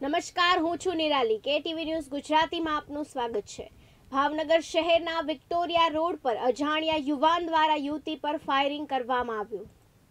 નમસ્કાર, હું છું નિરાલી. કેટીવી ન્યૂઝ ગુજરાતીમાં આપનું સ્વાગત છે. ભાવનગર શહેરના વિક્ટોરિયા રોડ પર અજાણ્યા યુવાન દ્વારા યુવતી પર ફાયરિંગ કરવામાં આવ્યું.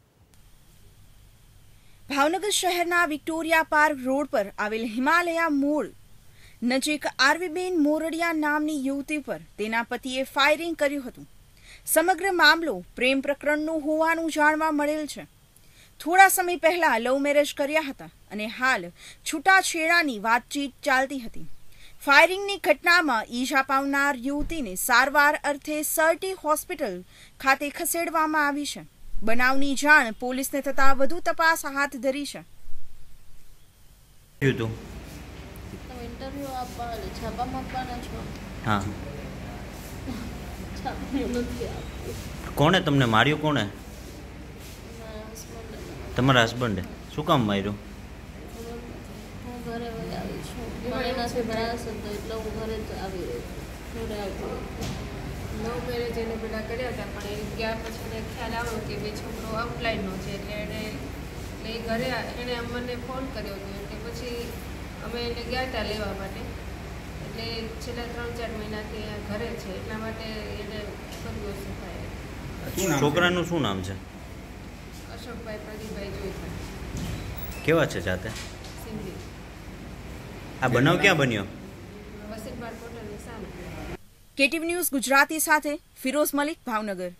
ભાવનગર શહેરના વિક્ટોરિયા પાર્ક રોડ પર આવેલ હિમાલયા મોલ નજીક આરવીબેન મોરડિયા નામની યુવતી પર તેના પતિએ ફાયરિંગ કર્યું હતું. સમગ્ર મામલો પ્રેમ પ્રકરણનો હોવાનું જાણવા મળેલ છે. થોડા સમય પહેલા લવ મેરેજ કર્યા હતા અને હાલ છૂટાછેડાની વાતચીત ચાલતી હતી. ફાયરિંગની ઘટનામાં ઈજા પામનાર યુવતીને સારવાર અર્થે સરટી હોસ્પિટલ ખાતે ખસેડવામાં આવી છે. બનાવની જાણ પોલીસને થતા વધુ તપાસ હાથ ધરી છે. કોણે તમને માર્યું? કોણે? તમારા હસબન્ડે. શું કામ માર્યું? હું ઘરે આવી છું, મને નથી ભરાશ હતો એટલે હું ઘરે જ આવી રહી ઘરે આવતી. લવ મેરેજ એને બધા કર્યા હતા, પણ એ ગયા પછી એને ખ્યાલ આવ્યો કે બે છોકરો ઓફલાઈનનો છે એટલે એ ઘરે એણે અમને ફોન કર્યો હતો. એટલે પછી અમે એને ગયા હતા લેવા માટે. એટલે છેલ્લા 3-4 મહિનાથી ઘરે છે એટલા માટે એને કર્યું હશે ભાઈ. છોકરાનું શું નામ છે? અશોકભાઈ પ્રદીપભાઈ જોઈતા. કેવા છે જાતે? સિંધી. આ બનાવ ક્યાં બન્યો? વસીમ બાર હોટલની સામે. કેટીવી ન્યૂઝ ગુજરાતી સાથે ફિરોઝ મલિક, ભાવનગર.